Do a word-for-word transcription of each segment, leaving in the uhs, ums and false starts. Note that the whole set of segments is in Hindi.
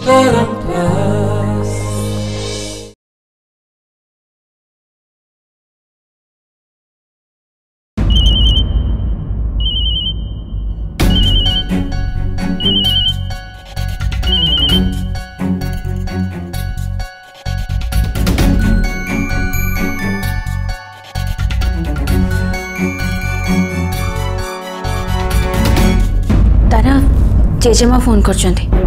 जेजेमा फोन कर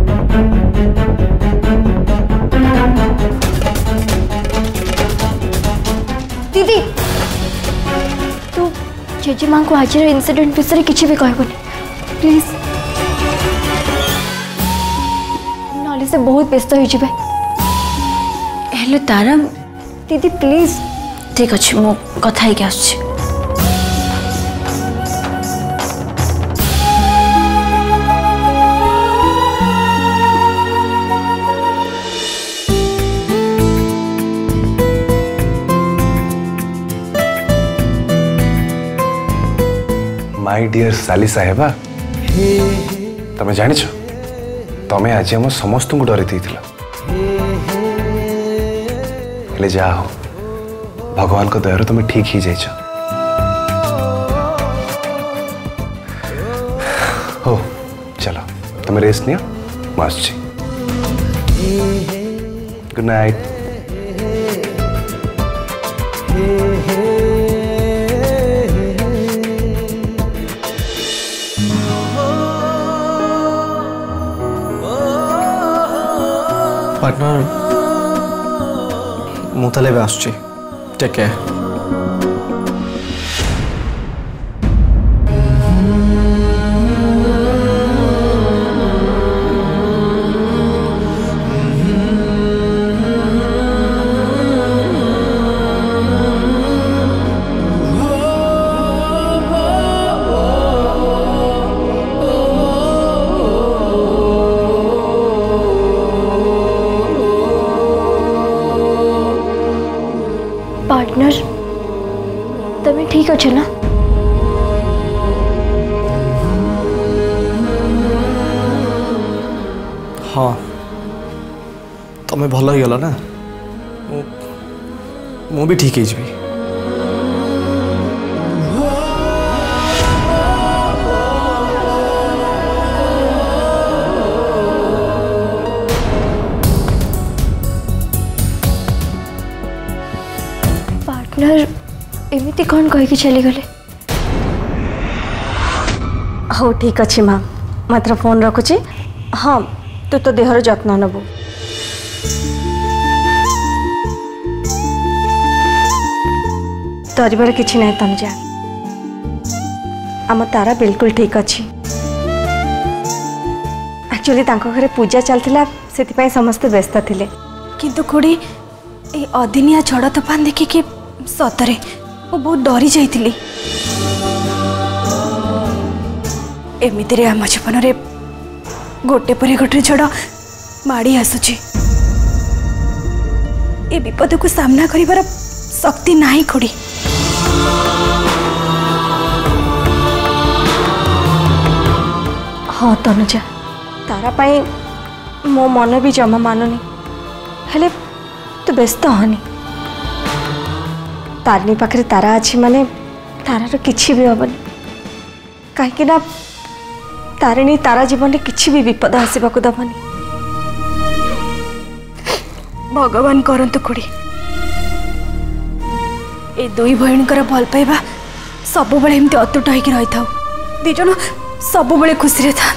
दीदी तू जेजेमा को आज इनसिडेंट विषय किसी भी कहबनी प्लीज ना से बहुत व्यस्त हो हेलो तारा दीदी प्लीज ठीक अच्छे मो कथा ही क्या माय डियर साली साहेबा तमें जान तमें आज आम समस्त को डर दे जा हो भगवान को दयार तुम ठीक ही जाइछ हो चलो तुम रेस्ट नियो मस्त गुड नाइट पार्टनर मुताले आसुची टेक केयर पार्टनर तमें ठीक अच्छे ना हाँ तमें भल ही गला ना मु भी ठीक ही पार्टनर एमती कौन कहीकि चली गले हो ठीक अच्छे माँ मात्र फोन रखुची हाँ तू तो देहर जत्न नबू डरबार किसी ना तनुजा आम तारा बिल्कुल ठीक अच्छी एक्चुअली तांको घरे पूजा चलता से समस्ते व्यस्त थिले किंतु खुड़ी ए अदिनिया झड़ तूफान देखिकी सतरे वो बहुत डरी जाइली एमितिरे आम जीवन रे गोटे पर गोटे झड़ माड़ी आसुची ए विपद को सामना करिवार शक्ति नाही खुड़ी हाँ तनुजा तारा पाई मो मन भी जमा मानुनी हेले तू व्यस्त हनी तारिणी पाखे तारा अच्छी माने तारार किसी भी हेनी कहीं ना तारिणी तारा जीवन में किसी भी विपद आसवा को दबनी भगवान करंतु खुड़ी ए दुई भयणकर भल पाइबा सब बेले एमती अतुट होकर रही था दिज सब बेले खुशी था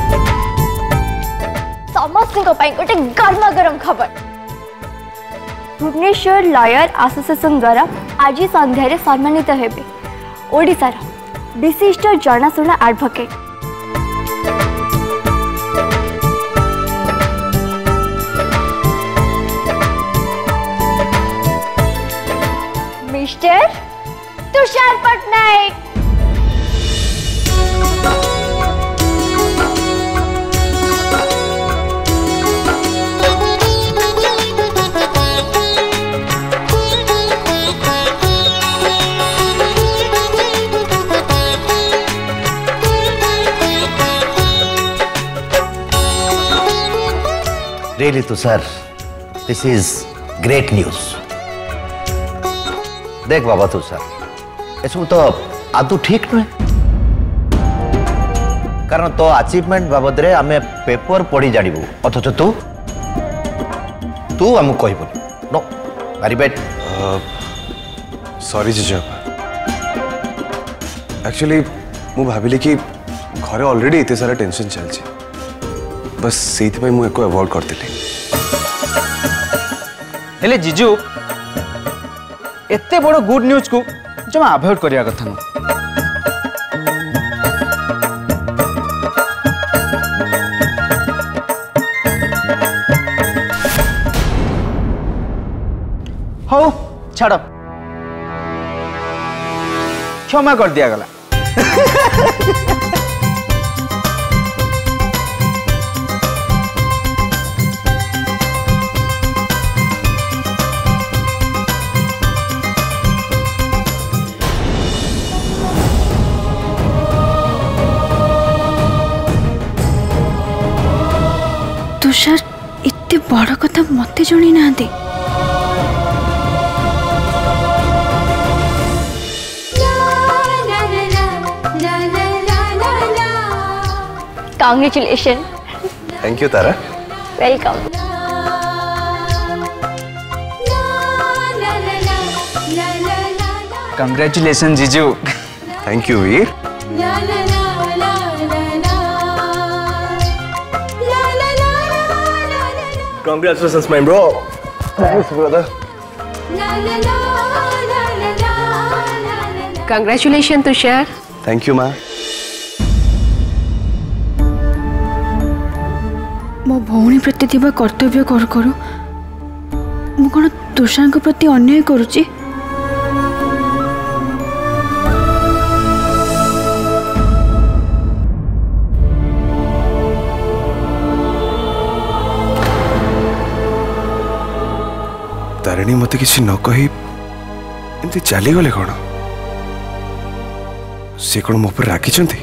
गोटे गरमा गरम खबर भुवनेश्वर लॉयर एसोसिएशन द्वारा आज संध्यारे सम्मानित हेबे ओडिशार विशिष्ट जनाशुना advocate mister Tushar Patnaik. Really, Tushar, this is great news. देख बाबा तुषार एसबू तो आदु ठीक नुहे कारण तो अचीवमेंट बाबद रे आमे पेपर पढ़ी जानिबू अथच तू तू आम कहबू नो वेरी बैड। सॉरी जेजेबापा एक्चुअली मु भाविली कि घरे ऑलरेडी इते सारा टेंशन चलछि बस सेति पय मु एको अवॉइड करतिली। हेले जीजू एते बड़ गुड न्यूज को जमा अवॉइड करिया कथा न। हो छाड़ क्षमा कर दिया गला। तुषार इतने बड़ कथा मत जणी ना दे। Congratulations. Thank you Tara. Welcome. Congratulation जीजू। Thank you Veer. Congratulations, my bro. Thanks, brother. Congratulations, Tushar. Thank you, ma. मो भौणी प्रति थिबा कर्तव्य कर करू मु कोन तुषार को प्रति अन्याय करूची। तारिणी मत किसी न कही एमती चली गले कौन से कौन मो पर राखी चंती।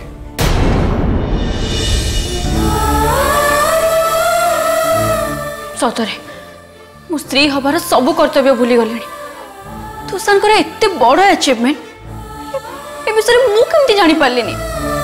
सतरे मु स्त्री हबार सब कर्तव्य भूली गली। तुषार एते बड़ अचीवमेंट ए विषय मु केमती जानी पारलिनी।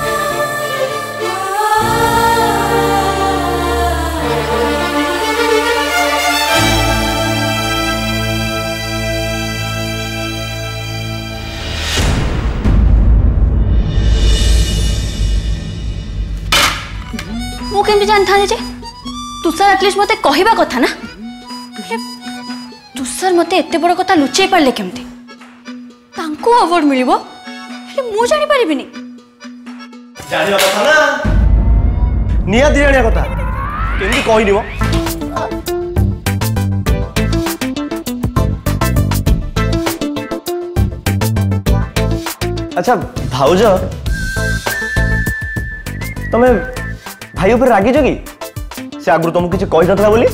मु केमती जानता जे तुषार एटलिस्ट मते कहिबा कथा ना। तुषार मते एते बड़ कथा लुचै पारले केमती तांको अवार्ड मिलिबो हे मु जानि परिबिनी। जानिया कथा ना निया दी जानिया कथा केमती कहिनिबो। अच्छा भाउज तमे भाई ऊपर रागी जो कि से आगु तुमको किसी कही नथला बोली।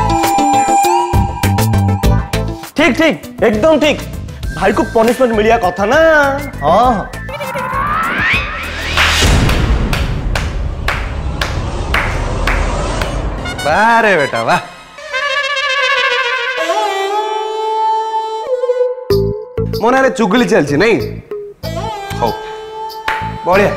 ठीक ठीक एकदम ठीक भाई को पनिशमेंट मिलिया कथा ना। हाँ वाह रे बेटा वाह। मो ना चुगली चलची नहीं हो बढ़िया।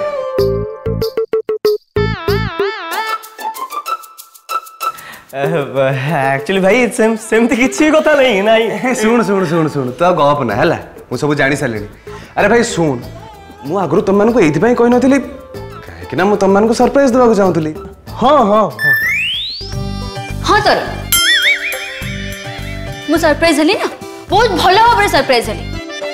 एक्चुअली भाई सेम सेमती किसी कथा नहीं नहीं। शुण शुण शुण शुण तो गप ना है मुझे सब जानी सारे। अरे भाई शुण मु आगु तुम मानक ये कही नी कहीं मुझे तुम मानक सरप्राइज देवा चाहूली। हाँ हाँ हाँ तर मु सरप्राइज हली ना बहुत भल भाव सरप्राइज हली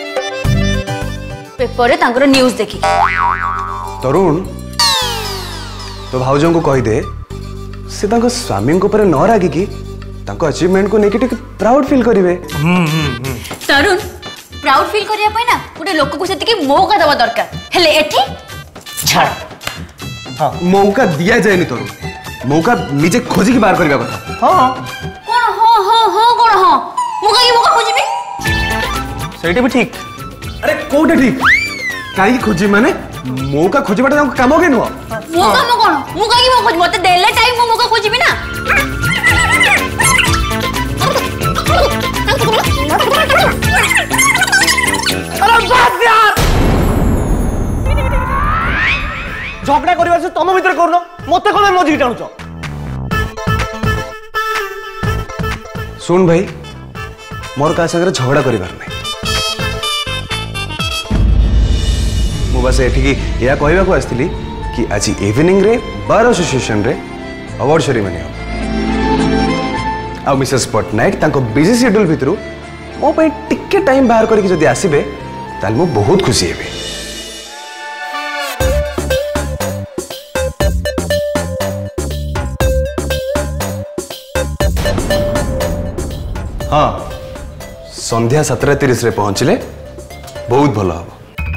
पेपर रे तांकर न्यूज़ देखी तरुण तो भाउजों को कही दे से तांको स्वामी को पर न रागी की तांको अचीवमेंट को नेकी टिक प्राउड फील करिवे तरुण प्राउड फील करिया पय ना गोटे लोक को सेति की मौका दवा दरकार हेले एठी छाड़ हां मौका दिया जाए नि तरुण मौका निजे खोजी की बाहर करबा कथा हां कोन हां हां हां कोन हां मु काई मौका खोजिबी सेठी भी ठीक अरे कोटे ठीक काई खोजी माने मौका खोजी बाटा काम के नुह मौका मो कोन मु काई मौका खोज मते देले टाइम मु मौका खोजिबी ना अरे बात यार झगड़ा करिवार से तुम भीतर करनो मते कोन मजी टाणुचो सुन भाई मोर का संगे झगड़ा करिवार नै मु बस एठी की या कहबा को आस्थिली कि आज इवनिंग रे बार एसोसिएशन रे अवार्ड सेरेमनी हो आ मिसेस पटनायक तांको बिजी शेड्यूल भितरु मो पे टिके टाइम बाहर करके जदी आसीबे ताल मु बहुत खुशी हेबे हाँ संध्या सतरा तीस रे पहुंचले बहुत भल हम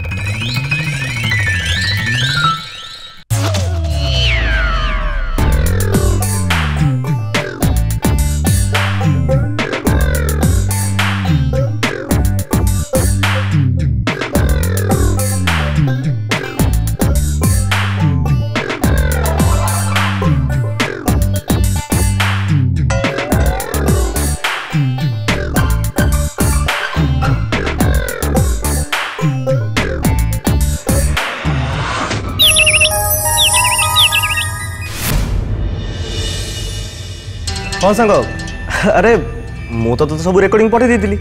हाँ सांग अरे मु तो, तो सब रेकर्डिंग पठे दी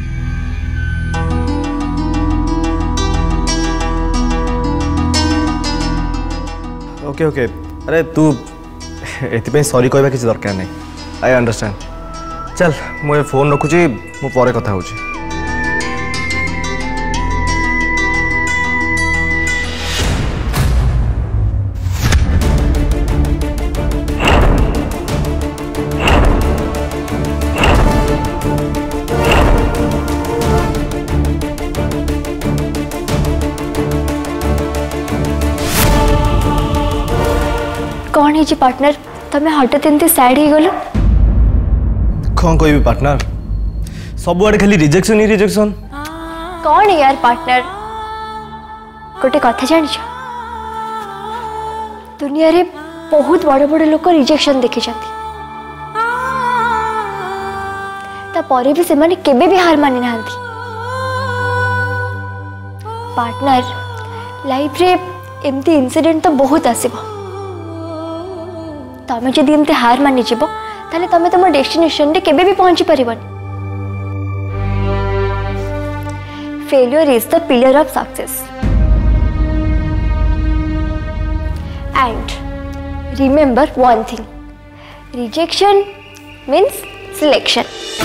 ओके ओके अरे तू एथि सॉरी कहबा किसी दरकार नहीं आई अंडरस्टैंड चल मु फोन रखुची मु परे कथा होची कौन है जी पार्टनर तमें हठात एमती सैड हो गल कौन कहबी पार्टनर सब आड़े खाली रिजेक्शन ही रिजेक्शन कौन है यार पार्टनर गोटे कथा जान दुनिया रे बहुत बड़ बड़ लोग रिजेक्शन देखी तापर भी से केबे भी हार मानि ना पार्टनर लाइफ रे एमती इंसिडेंट तो बहुत आसीबो तमें जदि एमती हार मानि जीव ताले तमें तुम डेस्टिनेशन रे केबे भी पहुंची परिबनी failure is the pillar of success and remember one thing rejection means selection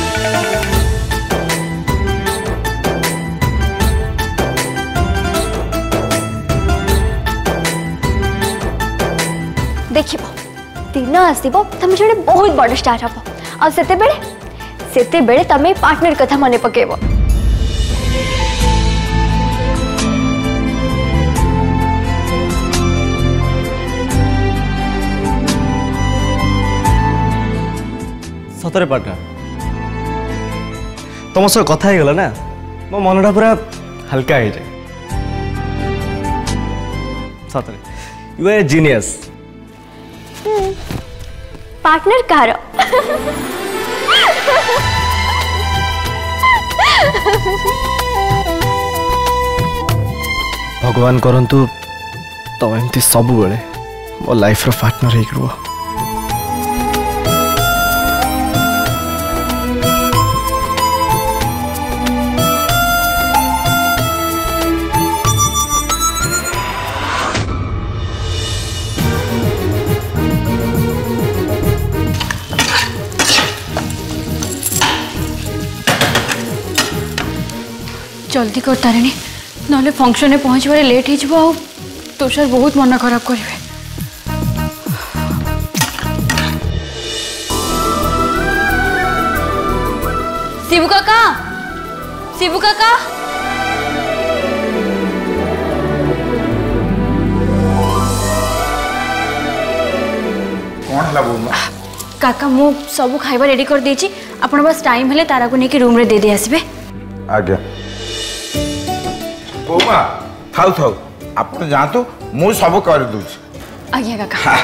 देखिबो दिन आसब तुम जो बहुत बड़ स्टार हम आते तमें पार्टनर कथा मन पकेब सतरे पार्टनर तुम सह कथा ही गला ना मो मनटा पूरा हल्का हो जाए सतरे you are a genius partner कार भगवान करंतु तुम एमती सब बेले मो लाइफ रो पार्टनर एक रुह जल्दी कर तारिणी ना फंक्शन में पहुँचबार लेट हो तुषार बहुत मन खराब करेंगे। शिवू काका शिवू काका कौन है बोमा काका मु सब खाइबा रेडी कर देछि आपण बस टाइम हेले तारा को नेकी रूम रे दे दे आसीबे। आज्ञा बोमा थाउ थाउ आपण जातो मु सब कर दूछि। आज्ञा काका।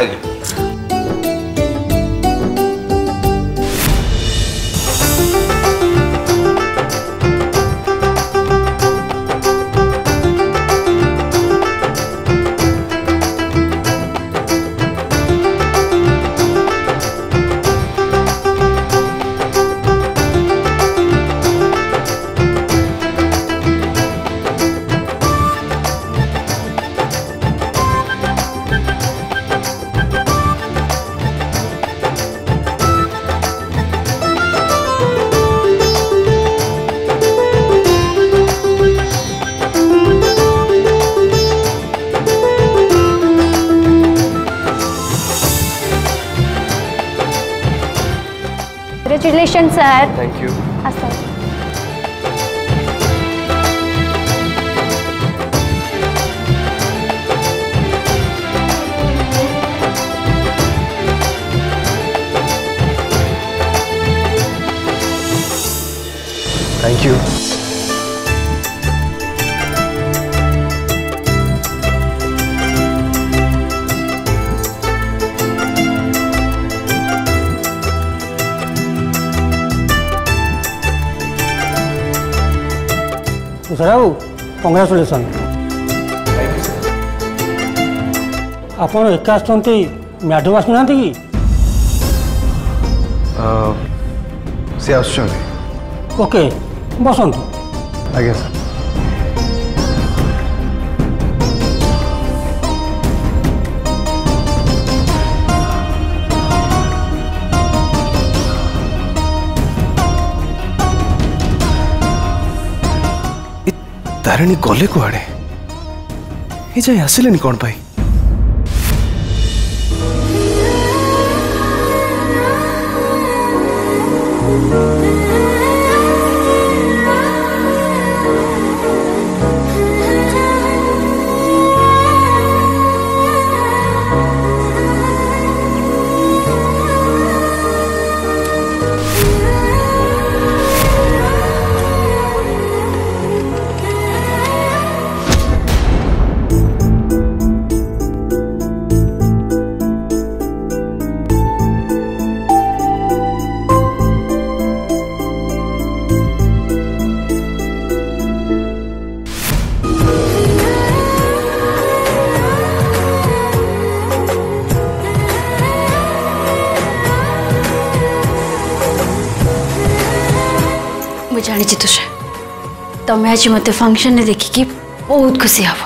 Congratulations, sir. Thank you. Asa. Thank you. Tushar कंग्राचुलेसन आप एका आसुँच मैडम आसुना कि सी आस ओके बसंतु। आज्ञा सर। तारिणी गले कुआड़े ये जाए आसिले कौन पाई जानी तुषार तमें आज मत फंक्शन में देखिकी बहुत खुशी हब।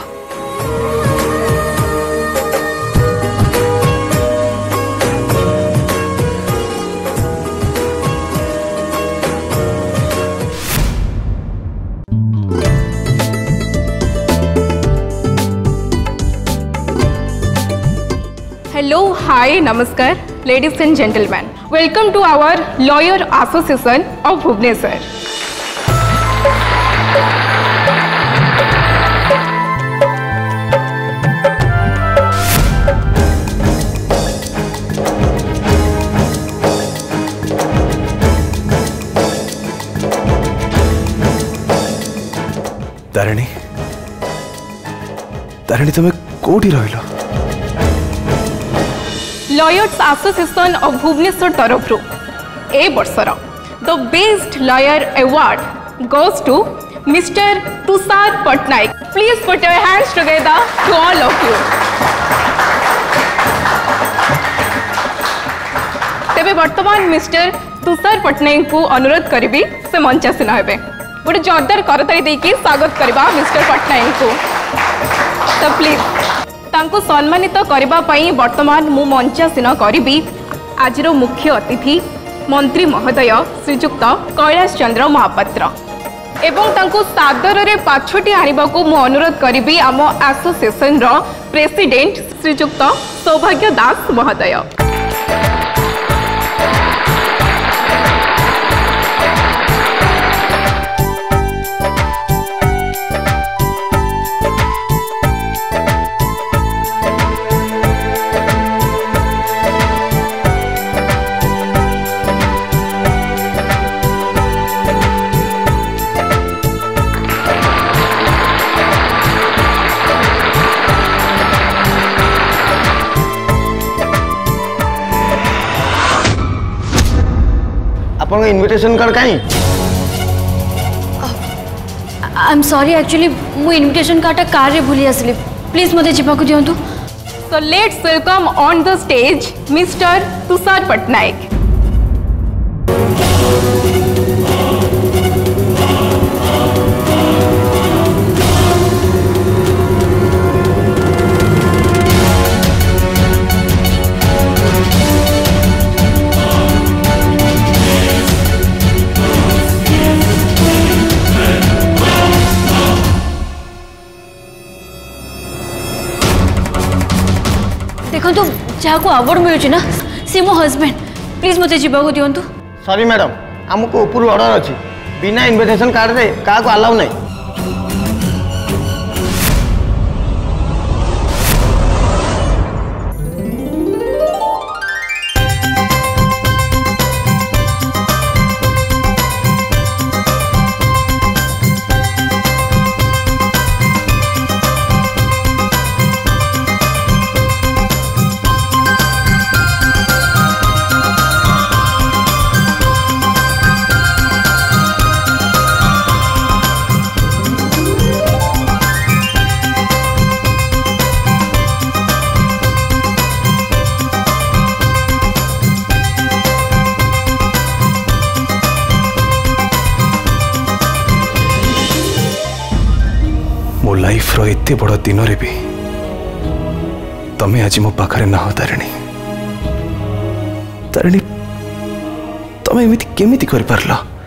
Hello, hi, namaskar, ladies and gentlemen. Welcome to our Lawyer Association of Bhubaneswar. Tarini Tarini तुम्हें कोठी रहिलो Lawyers Association of Bhubaneswar तरफ ए वर्षर the best lawyer award goes to Mister Tushar Patnaik. Please put your hands together to all of you. तेबे वर्तमान मिस्टर तुषार पटनायक को अनुरोध करी से मंचासीन हे गोटे जोरदार करताली देकी स्वागत करवा मिस्टर पटनायक को. तो प्लीज तांको सम्मानित करबा पई वर्तमान मु मंचासीन करी आज मुख्य अतिथि मंत्री महोदय श्रीजुक्त कैलाश चंद्र महापात्र. एवं तांको सादर रे पाछोटी आनिबा को मु अनुरोध करिबी आम एसोसिएशन रो प्रेसिडेंट श्रीजुक्त सौभाग्य दास महोदय। आपन इनविटेशन कार्ड काई आई एम सॉरी एक्चुअली मु इनविटेशन कार्ड कार रे भूली आसली प्लीज मते जिबा को दियंतु। So let's welcome on the stage mister Tushar Patnaik. देखो तो जहाँ को अवार्ड मिलूँ ना सी मो हस्बैंड प्लीज मते जीवा को दियंतु। सॉरी मैडम हमको ऊपर ऑर्डर अच्छी बिना इनविटेशन कार्ड रे का को अलाउ नहीं। मो लाइफ रो एते बड़ दिन रे भी तमे आज मो पाखरे ना हो तारिणी। तारिणी तमे एमिति केमिति कर परला?